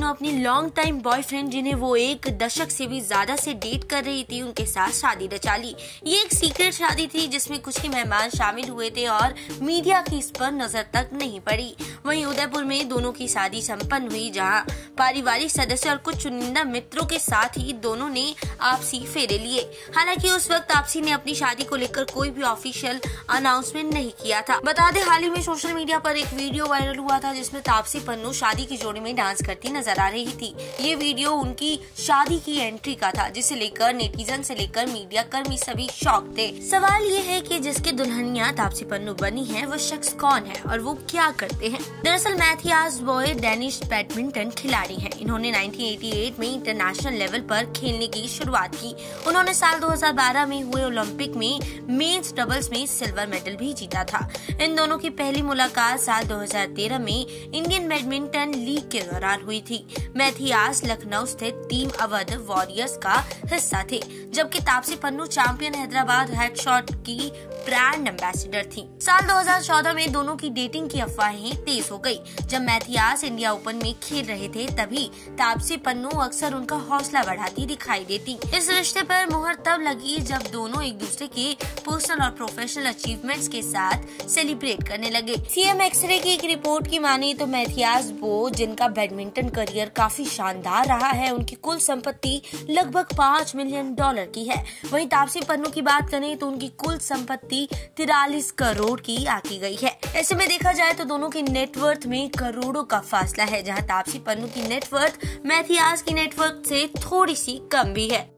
अपनी long time boyfriend, जिन्हें वो एक दशक से भी ज्यादा से डेट कर रही थी, उनके साथ शादी रचा ली। ये एक सीक्रेट शादी थी जिसमें कुछ ही मेहमान शामिल हुए थे और मीडिया की इस पर नजर तक नहीं पड़ी। वहीं उदयपुर में दोनों की शादी संपन्न हुई, जहां पारिवारिक सदस्य और कुछ चुनिंदा मित्रों के साथ ही दोनों ने आपसी फेरे लिए। हालांकि उस वक्त तापसी ने अपनी शादी को लेकर कोई भी ऑफिशियल अनाउंसमेंट नहीं किया था। बता दें, हाल ही में सोशल मीडिया पर एक वीडियो वायरल हुआ था जिसमें तापसी पन्नू शादी की जोड़ी में डांस करती नजर आ रही थी। ये वीडियो उनकी शादी की एंट्री का था, जिसे लेकर नेटिजन से लेकर मीडिया कर्मी सभी शॉक थे। सवाल ये है कि जिसके दुल्हनिया तापसी पन्नू बनी है वो शख्स कौन है और वो क्या करते हैं। दरअसल मैथियास बॉय डेनिश बैडमिंटन खिलाड़ी हैं। इन्होंने 1988 में इंटरनेशनल लेवल पर खेलने की शुरुआत की। उन्होंने साल 2012 में हुए ओलंपिक में मेंस डबल्स में सिल्वर मेडल भी जीता था। इन दोनों की पहली मुलाकात साल 2013 में इंडियन बैडमिंटन लीग के दौरान हुई थी। मैथियास लखनऊ स्थित टीम अवध वॉरियर्स का हिस्सा थे, जबकि तापसी पन्नू चैंपियन हैदराबाद हेडशॉट की ब्रांड एम्बेसडर थी। साल 2014 में दोनों की डेटिंग की अफवाहें तेज हो गई। जब मैथियास इंडिया ओपन में खेल रहे थे, तभी तापसी पन्नू अक्सर उनका हौसला बढ़ाती दिखाई देती। इस रिश्ते पर मुहर तब लगी जब दोनों एक दूसरे के पर्सनल और प्रोफेशनल अचीवमेंट्स के साथ सेलिब्रेट करने लगे। सीएम एक्सरे की एक रिपोर्ट की माने तो मैथियास वो, जिनका बैडमिंटन करियर काफी शानदार रहा है, उनकी कुल संपत्ति लगभग $5 मिलियन की है। वहीं तापसी पन्नू की बात करें तो उनकी कुल संपत्ति 43 करोड़ की आकी गई है। ऐसे में देखा जाए तो दोनों की नेटवर्थ में करोड़ों का फासला है, जहां तापसी पन्नू की नेटवर्थ मैथियास की नेटवर्थ से थोड़ी सी कम भी है।